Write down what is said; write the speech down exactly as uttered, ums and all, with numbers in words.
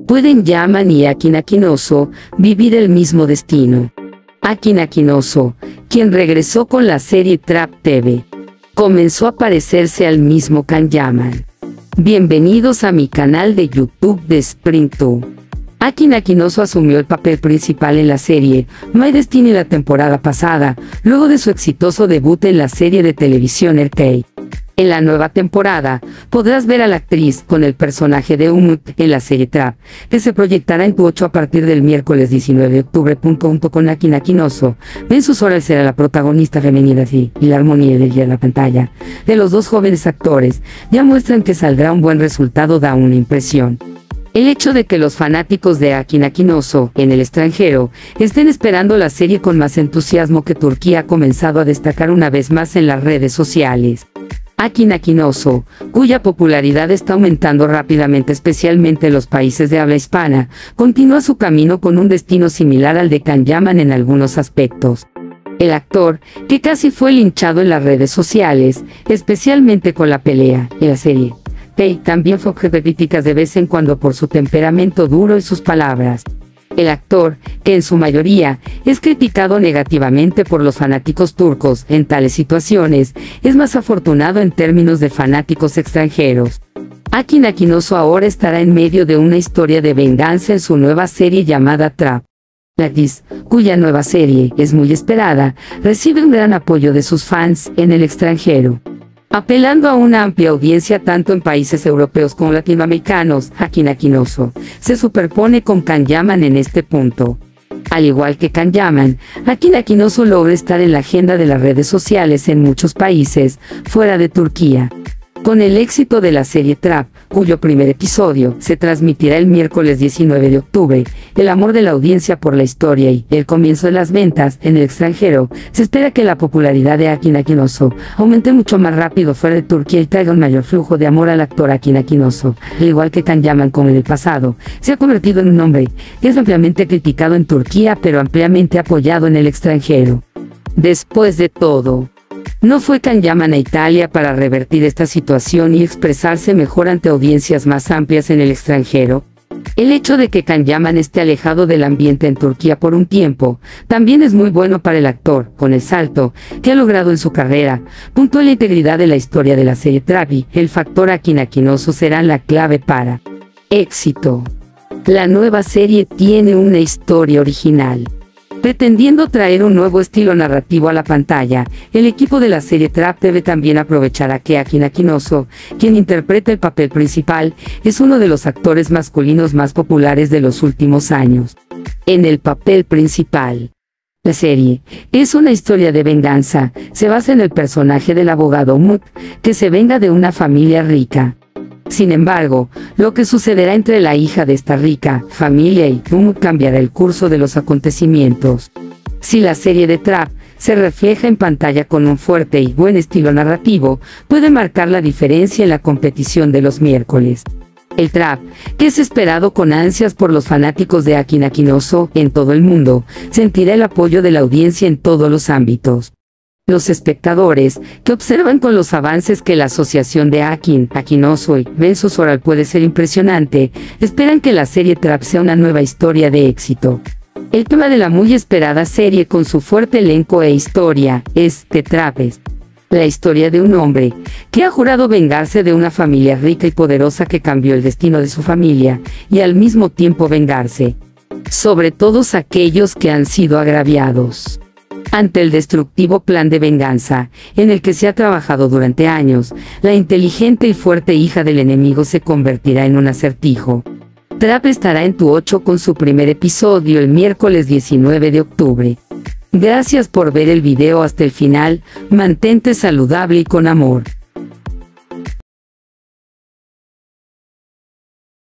¿Pueden Yaman y Aki Nakinoso vivir el mismo destino? Aki Nakinoso, quien regresó con la serie Trap T V, comenzó a parecerse al mismo Can Yaman. Bienvenidos a mi canal de YouTube de Spring dos. Aki Nakinoso asumió el papel principal en la serie My Destiny la temporada pasada, luego de su exitoso debut en la serie de televisión R K. En la nueva temporada, podrás ver a la actriz con el personaje de Umut en la serie Trap, que se proyectará en tu ocho a partir del miércoles diecinueve de octubre. Junto con Aki Nakinoso, Ben Susora será la protagonista femenina y la armonía de ella en la pantalla de los dos jóvenes actores ya muestran que saldrá un buen resultado, da una impresión. El hecho de que los fanáticos de Aki Nakinoso, en el extranjero, estén esperando la serie con más entusiasmo que Turquía ha comenzado a destacar una vez más en las redes sociales. Aki Nakinoso, cuya popularidad está aumentando rápidamente especialmente en los países de habla hispana, continúa su camino con un destino similar al de Can Yaman en algunos aspectos. El actor, que casi fue linchado en las redes sociales, especialmente con la pelea en la serie Hey, también fue objeto de críticas de vez en cuando por su temperamento duro y sus palabras. El actor, que en su mayoría es criticado negativamente por los fanáticos turcos en tales situaciones, es más afortunado en términos de fanáticos extranjeros. Aki Nakinoso ahora estará en medio de una historia de venganza en su nueva serie llamada Trap. La actriz, cuya nueva serie es muy esperada, recibe un gran apoyo de sus fans en el extranjero. Apelando a una amplia audiencia tanto en países europeos como latinoamericanos, Aki Nakinoso se superpone con Can Yaman en este punto. Al igual que Can Yaman, Aki Nakinoso logra estar en la agenda de las redes sociales en muchos países fuera de Turquía. Con el éxito de la serie Trap, cuyo primer episodio se transmitirá el miércoles diecinueve de octubre, el amor de la audiencia por la historia y el comienzo de las ventas en el extranjero, se espera que la popularidad de Aki Nakinoso aumente mucho más rápido fuera de Turquía y traiga un mayor flujo de amor al actor Aki Nakinoso. Al igual que Can Yaman, como en el pasado, se ha convertido en un hombre que es ampliamente criticado en Turquía pero ampliamente apoyado en el extranjero. Después de todo, ¿no fue Can Yaman a Italia para revertir esta situación y expresarse mejor ante audiencias más amplias en el extranjero? El hecho de que Can Yaman esté alejado del ambiente en Turquía por un tiempo, también es muy bueno para el actor, con el salto que ha logrado en su carrera. Punto a la integridad de la historia de la serie Trap y el factor Aki Nakinoso serán la clave para éxito. La nueva serie tiene una historia original. Pretendiendo traer un nuevo estilo narrativo a la pantalla, el equipo de la serie Trap T V también aprovechará que Aki Nakinoso, quien interpreta el papel principal, es uno de los actores masculinos más populares de los últimos años. En el papel principal, la serie es una historia de venganza, se basa en el personaje del abogado Umut, que se venga de una familia rica. Sin embargo, lo que sucederá entre la hija de esta rica familia y Umut cambiará el curso de los acontecimientos. Si la serie de Trap se refleja en pantalla con un fuerte y buen estilo narrativo, puede marcar la diferencia en la competición de los miércoles. El Trap, que es esperado con ansias por los fanáticos de Aki Nakinoso en todo el mundo, sentirá el apoyo de la audiencia en todos los ámbitos. Los espectadores, que observan con los avances que la asociación de Aki Nakinoso y Ben Susora puede ser impresionante, esperan que la serie Trap sea una nueva historia de éxito. El tema de la muy esperada serie, con su fuerte elenco e historia, es The Trap, la historia de un hombre que ha jurado vengarse de una familia rica y poderosa que cambió el destino de su familia, y al mismo tiempo vengarse sobre todos aquellos que han sido agraviados. Ante el destructivo plan de venganza, en el que se ha trabajado durante años, la inteligente y fuerte hija del enemigo se convertirá en un acertijo. Trap estará en tu ocho con su primer episodio el miércoles diecinueve de octubre. Gracias por ver el video hasta el final, mantente saludable y con amor.